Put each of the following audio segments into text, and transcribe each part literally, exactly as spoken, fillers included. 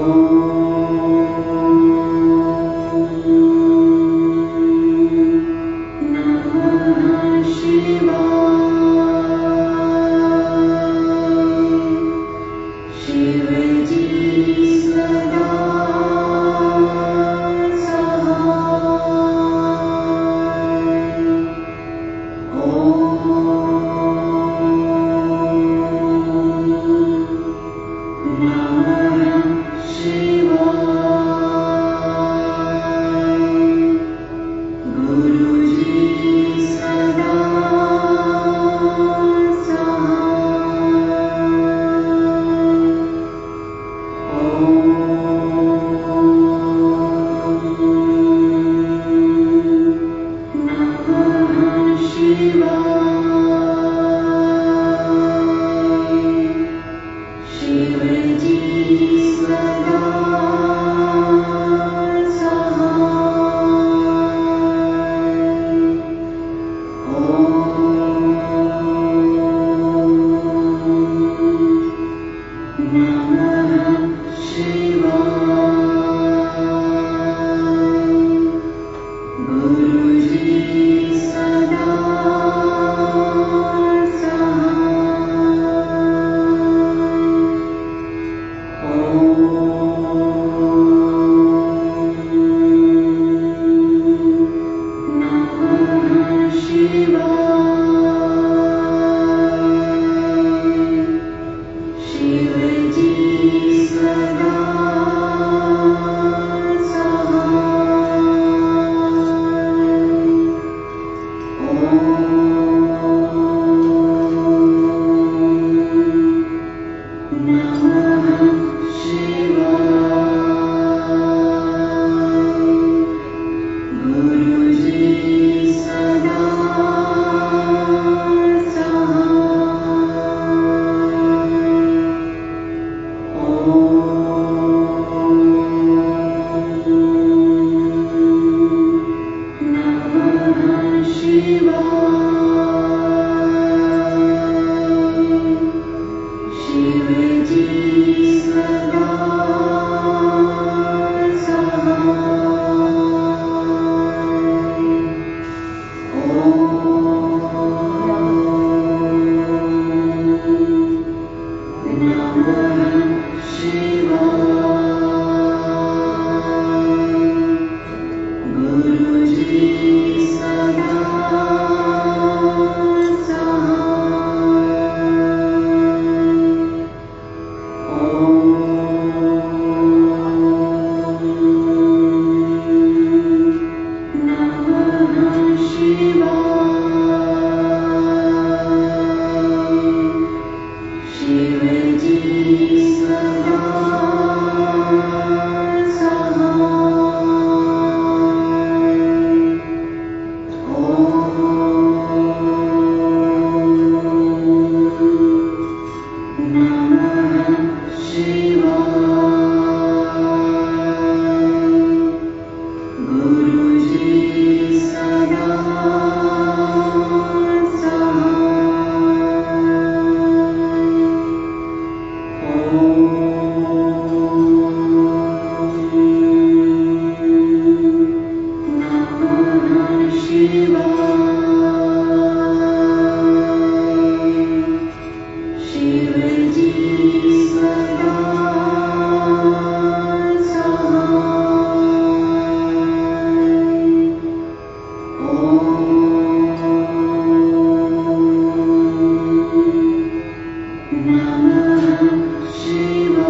Namah Shivaya.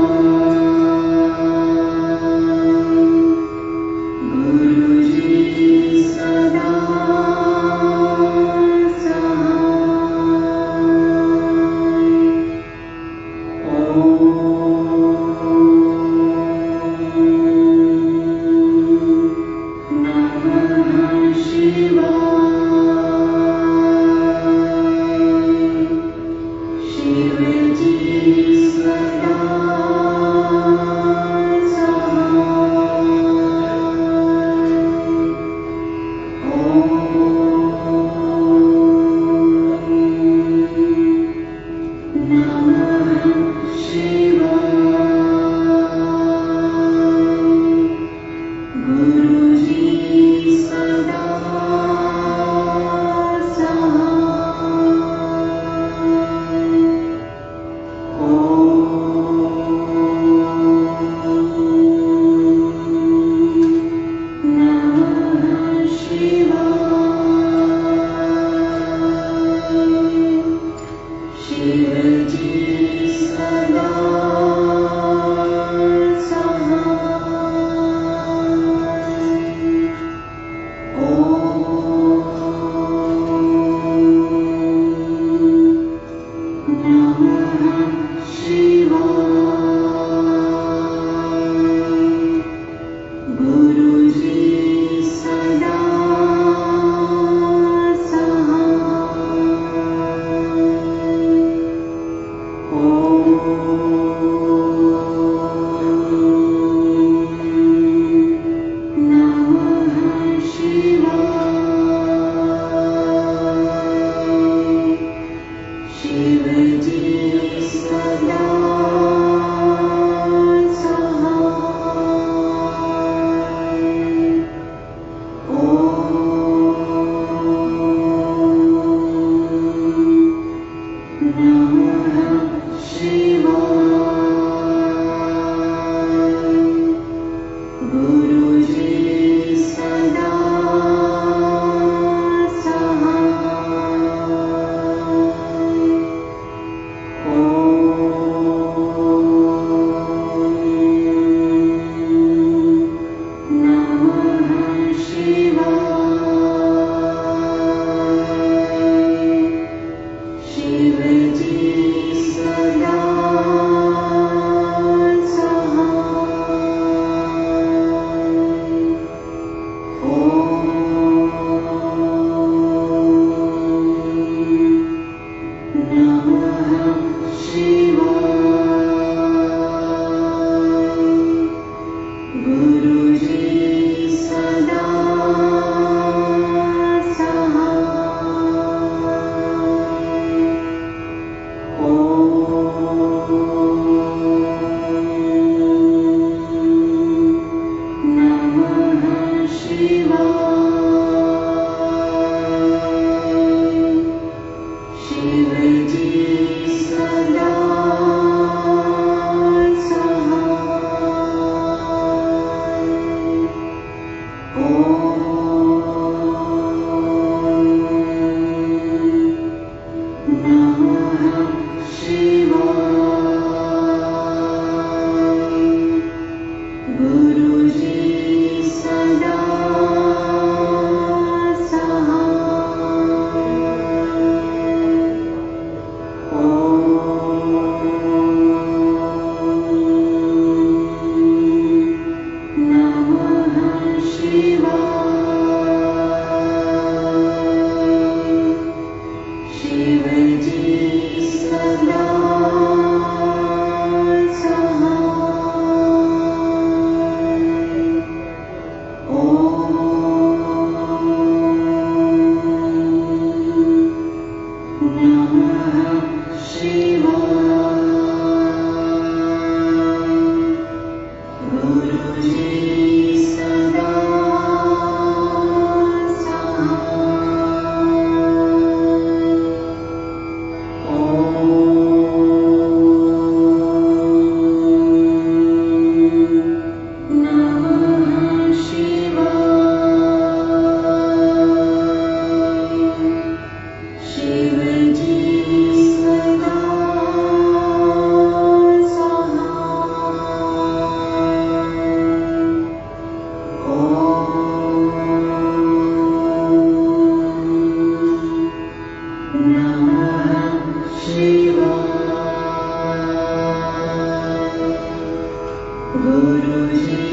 गुरुजी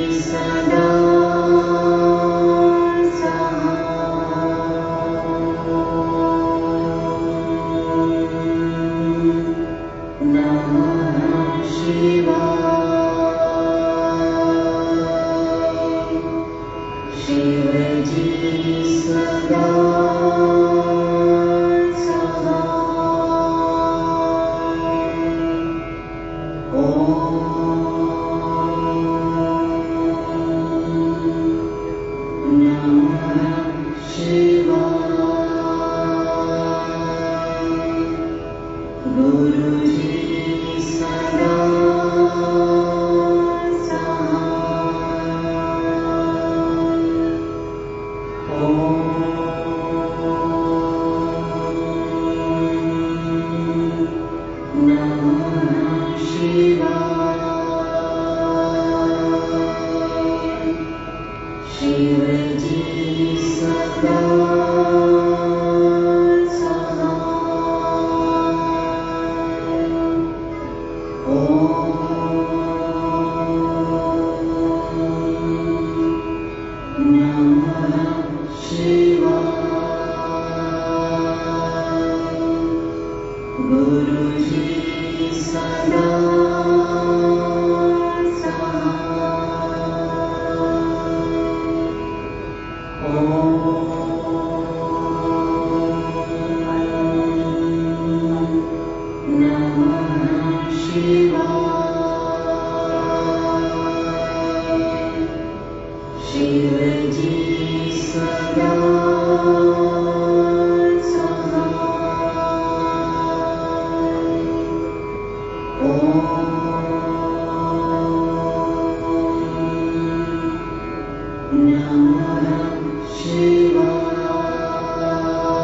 सदा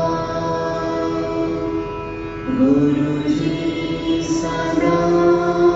Guruji Sada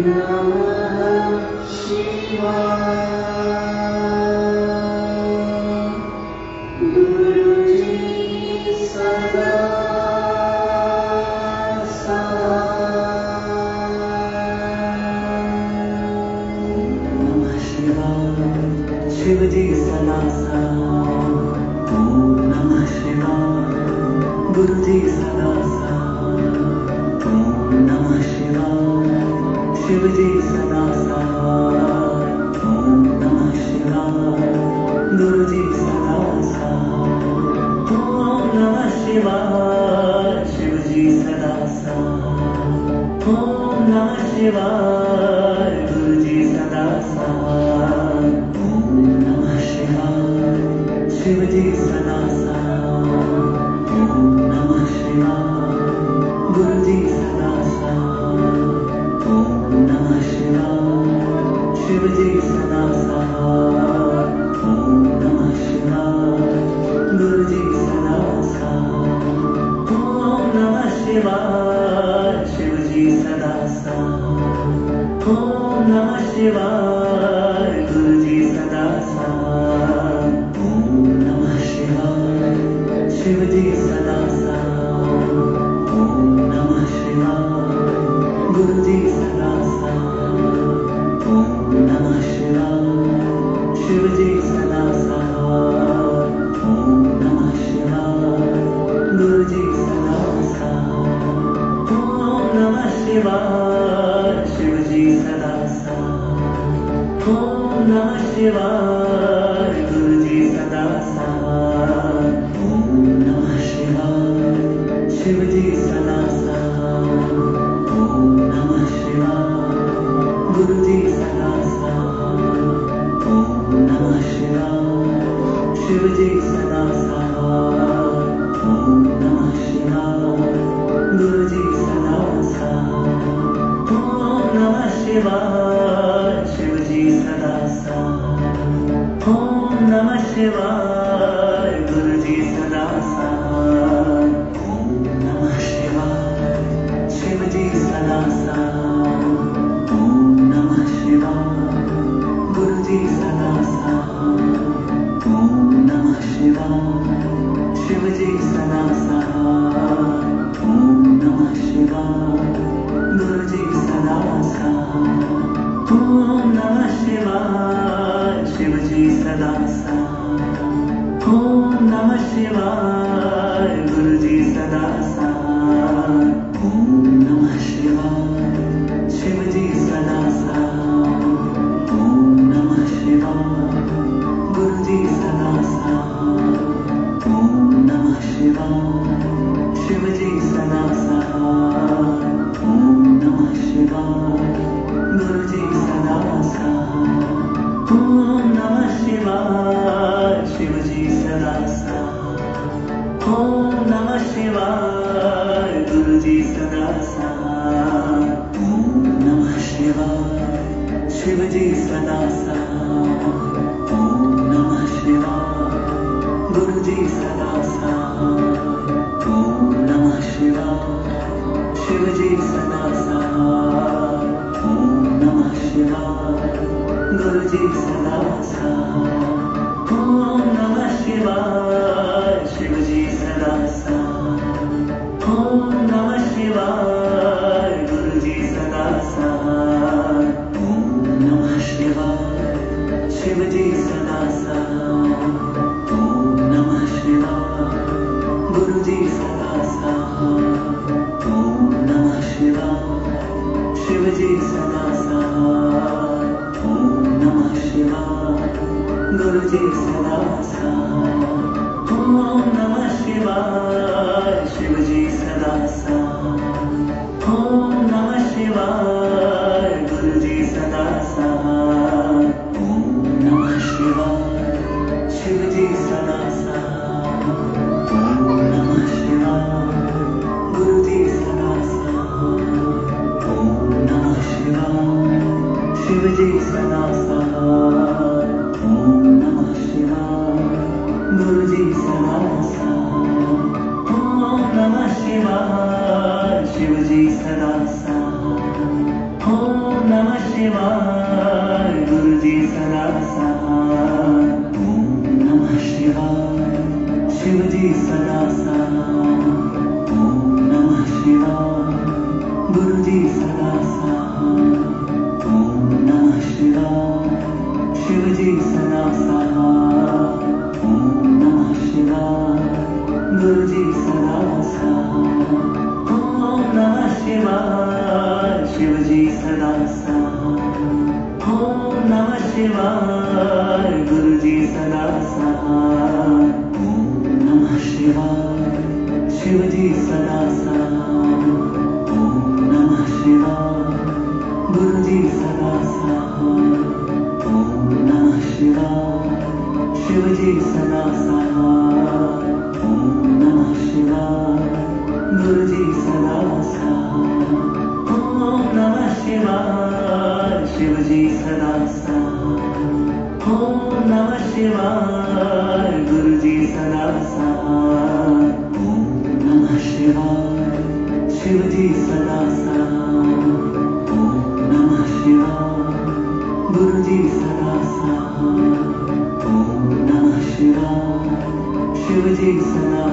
Shiva, Shivaji Sadasa, Om शिवाय गुरु जी सदा सहाय ओम नमः शिवाय शिव जी सदा सहाय ओम नमः शिवाय गुरु जी सदा सहाय ओम नमः शिवाय शिव जी सदा सहाय ओम नमः शिवाय गुरु जी सदा सहाय ओम नमः शिवाय शिव जी सदा सहाय ओम नमः शिवाय गुरु जी सदा सहाय ओम नमः शिवाय शिव जी सदा सहाय ओम नमः शिवाय गुरु जी सदा सहाय ओम नमः शिवाय शिव जी सदा सहाय ओम नमः शिवाय गुरु जी सदा सहाय ओम नमः शिवाय शिव जी सदा सहाय ओम नमः शिवाय गुरु जी सदा सहाय ओम नमः शिवाय शिव जी सदा सहाय ओम नमः शिवाय गुरु जी सदा सहाय ओम नमः शिवाय शिव जी सदा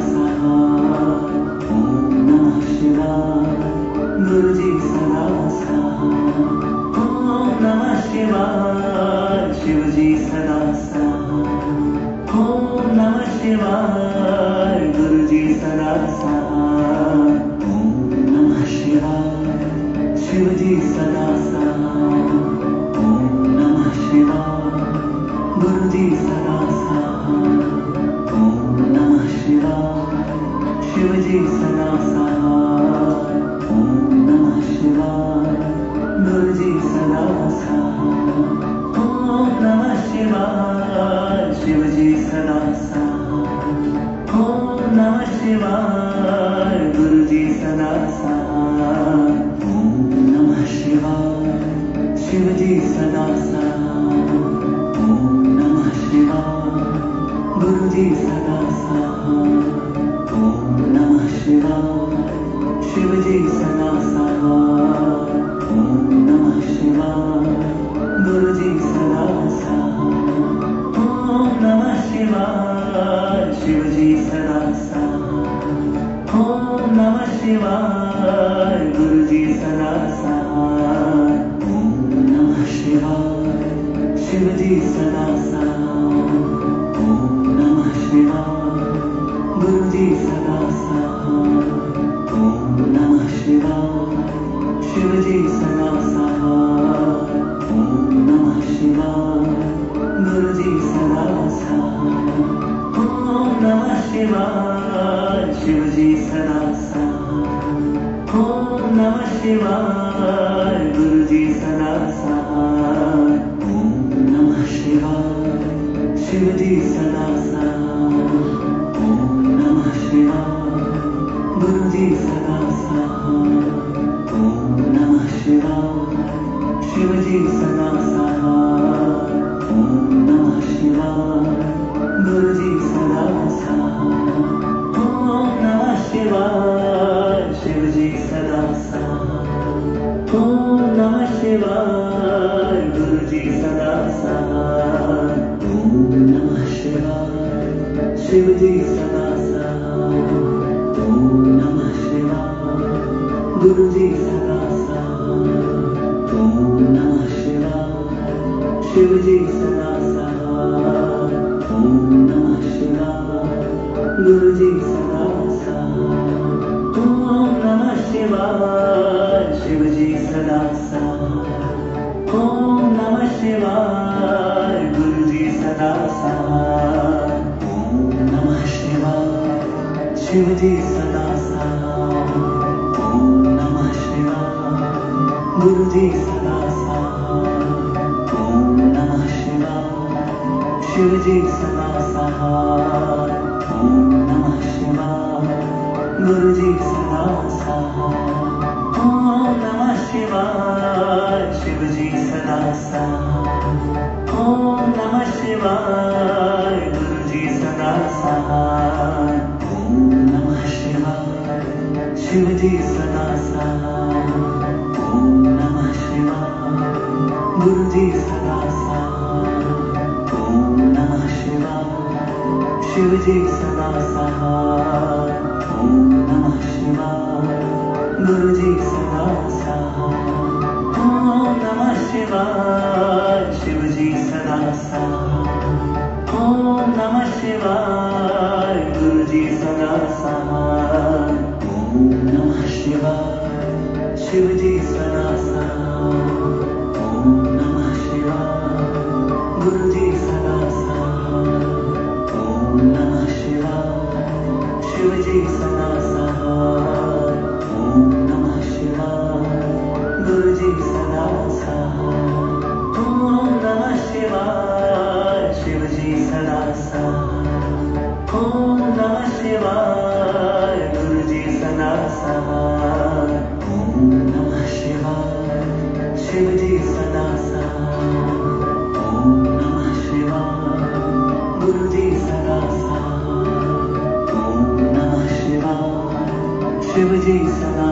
सहाय ओम नमः शिवाय गुरु जी सदा सहाय ओम नमः शिवाय शिव जी सदा सहाय ओम नमः शिवाय गुरु जी सदा सहाय ओम नमः शिवाय शिव जी सदा सहाय ओम नमः शिवाय गुरु जी सदा सहाय ओम नमः शिवाय शिव जी सदा सहाय ओम नमः शिवाय गुरु जी सदा सहाय ओम नमः शिवाय शिव जी सदा सहाय ओम नमः शिवाय गुरु जी सदा सहाय ओम नमः शिवाय शिव जी सदा सहाय ओम नमः शिवाय गुरु जी सदा सहाय ओम नमः शिवाय शिव जी सदा सहाय ओम नमः शिवाय गुरु जी सदा सहाय ओम नमः शिवाय शिव जी सदा सहाय ओम नमः शिवाय गुरु जी सदा सहाय ओम नमः शिवाय शिव जी सदा सहाय ओम नमः शिवाय गुरु जी सदा सहाय ओम नमः शिवाय शिव जी सदा सहाय ओम नमः शिवाय गुरु जी सदा सहाय ओम नमः शिवाय शिव जी सदा सहाय ओम नमः शिवाय गुरु जी सदा सहाय ओम नमः शिवाय शिव जी सदा सहाय ओम नमः शिवाय गुरु जी सदा सहाय ओम नमः शिवाय शिव जी सदा सहाय ओम नमः शिवाय गुरु जी सदा सहाय ओम नमः शिवाय शिव जी सदा सहाय ओम नमः शिवाय गुरु जी सदा सहाय ओम नमः शिवाय शिव जी सदा सहाय ओम नमः शिवाय गुरु जी सदा सहाय ओम नमः शिवाय शिव जी सदा सहाय ओम नमः शिवाय गुरु जी सदा सहाय ओम नमः शिवाय शिव जी सदा सहाय ओम नमः शिवाय गुरु जी सदा सहाय ओम नमः शिवाय शिव जी सदा सहाय ओम नमः शिवाय गुरु जी सदा सहाय ओम नमः शिवाय शिव जी सदा सहाय ओम नमः शिवाय गुरु जी सदा सहाय ओम नमः शिवाय शिव जी सदा सहाय ओम नमः शिवाय गुरु जी सदा सहाय ओम नमः शिवाय शिव जी सदा सहाय ओम नमः शिवाय शिव जी सदा सहाय। ओम नमः शिवाय। गुरु जी सदा सहाय। ओम नमः शिवाय। शिव जी सदा सहाय। ओम नमः शिवाय। गुरु जी सदा सहाय। ओम नमः शिवाय। शिव जी सदा सहाय। ओम नमः शिवाय। गुरु जी सदा सहाय। ओम नमः शिवाय। शिव जी सदा सहाय। ओम नमः शिवाय। गुरु जी सदा सहाय। ओम नमः शिवाय। शिव जी सदा सहाय। ओम नमः शिवाय। गुरु जी सदा सहाय। ओम नमः शिवाय। शिव जी सदा सहाय। ओम नमः शिवाय। गुरु जी सदा सहाय। ओम नमः शिवाय। शिव जी सदा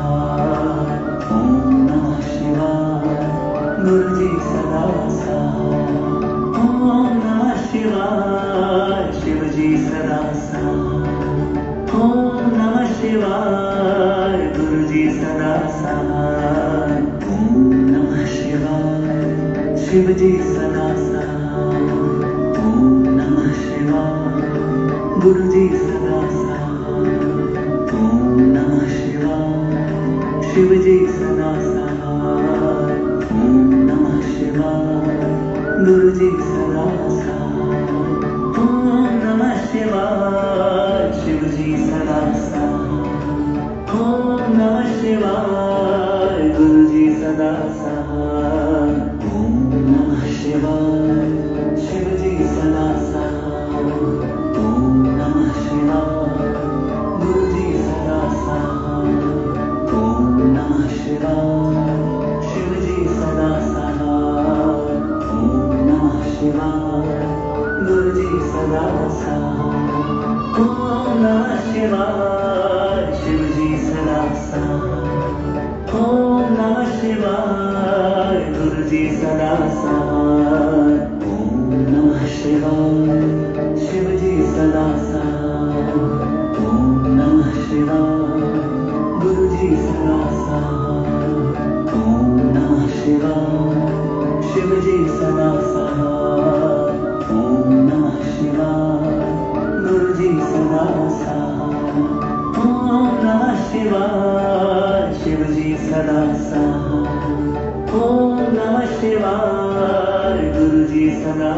सहाय। ओम नमः शिवाय। गुरु जी सदा सहाय। ओम नमः शिवाय। शिव जी सदा सहाय। ओम नमः शिवाय। गुरु जी सदा सहाय। ओम नमः शिवाय। शिव जी सदा सहाय। ओम नमः शिवाय। गुरु जी सदा सहाय। ओम नमः शिवाय। शिव जी सदा सहाय। ओम नमः शिवाय। गुरु जी सदा सहाय। ओम नमः शिवाय। शिव जी सदा सहाय। ओम नमः शिवाय। गुरु जी सदा सहाय। ओम नमः शिवाय। शिव जी सदा सहाय। ओम नमः शिवाय। गुरु जी सदा सहाय। ओम नमः शिवाय। शिव जी सदा सहाय। ओम नमः शिवाय। गुरु जी सदा सहाय। ओम नमः शिवाय। शिव जी सदा सहाय। ओम नमः शिवाय। गुरु जी सदा सहाय। ओम नमः शिवाय। शिव जी सदा सहाय। ओम नमः शिवाय। गुरु जी सदा सहाय। ओम नमः शिवाय। शिव जी सदा सहाय। ओम नमः शिवाय। गुरु जी सदा सहाय। ओम नमः शिवाय। शिव जी सदा सहाय। ओम नमः शिवाय। गुरु जी सदा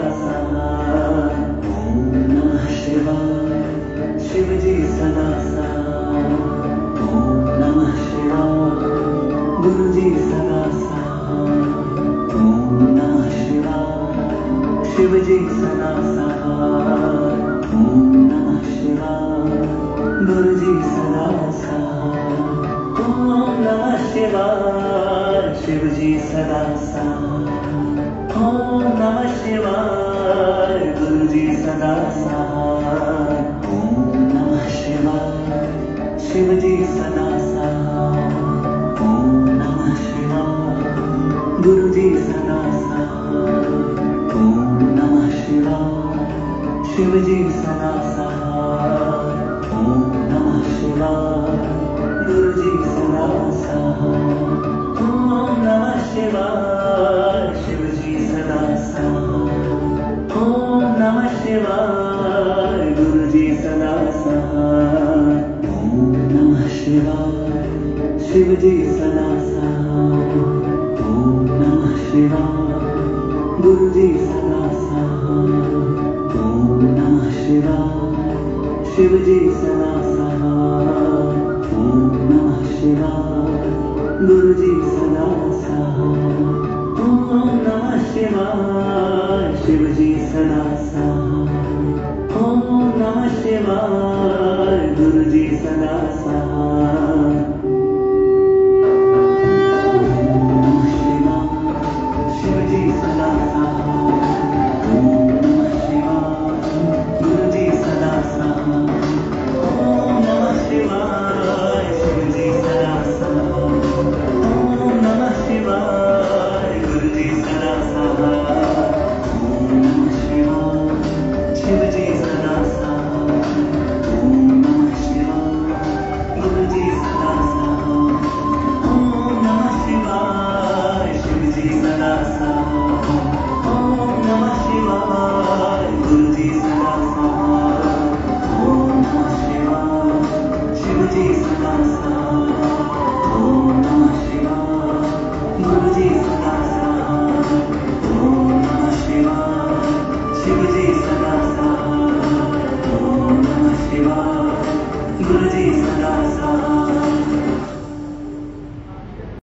सहाय। ओम नमः शिवाय। शिव जी सदा सहाय। ओम नमः शिवाय। गुरु जी सदा सहाय। ओम नमः शिवाय। शिव जी सदा सहाय। ओम नमः शिवाय। गुरु जी सदा सहाय। ओम नमः शिवाय। शिव जी सदा सहाय। ओम नमः शिवाय। गुरु जी सदा सहाय। ओम नमः शिवाय। शिव जी सदा सहाय। ओम नमः शिवाय। गुरु जी सदा सहाय। ओम नमः शिवाय। शिव जी सदा सहाय। ओम नमः शिवाय। गुरु जी सदा सहाय। ओम नमः शिवाय। शिव जी सदा सहाय। ओम नमः शिवाय। गुरु जी सदा सहाय। ओम नमः शिवाय। शिव जी सदा सहाय। ओम नमः शिवाय। गुरु जी सदा सहाय। ओम नमः शिवाय। शिव जी सदा सहाय। ओम नमः शिवाय। गुरु जी सदा सहाय। ओम नमः शिवाय। शिव जी सदा सहाय। ओम नमः शिवाय। गुरु जी सदा सहाय। ओम नमः शिवाय। शिव जी सदा सहाय। ओम नमः शिवाय। गुरु जी सदा सहाय। ओम नमः शिवाय। शिव जी सदा सहाय। ओम नमः शिवाय। गुरु जी सदा सहाय। ओम नमः शिवाय। शिव जी सदा सहाय। सदा सहाय